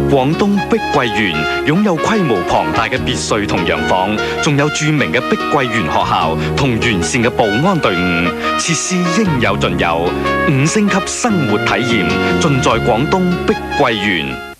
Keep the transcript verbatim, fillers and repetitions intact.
廣東碧桂園擁有規模龐大嘅別墅同洋房，仲有著名嘅碧桂園學校同完善嘅保安隊伍，設施應有盡有，五星級生活體驗盡在廣東碧桂園。